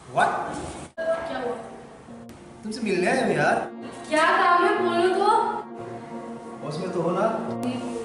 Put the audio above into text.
What? क्या हुआ? तुमसे मिलने आए हो यार। क्या काम है, बोलो तो। उसमें तो हो ना।